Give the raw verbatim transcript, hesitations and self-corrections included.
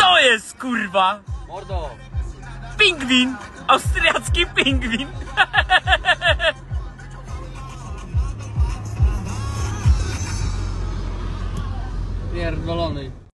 To jest kurwa! Mordo! Pingwin! Austriacki pingwin! Pierdolony.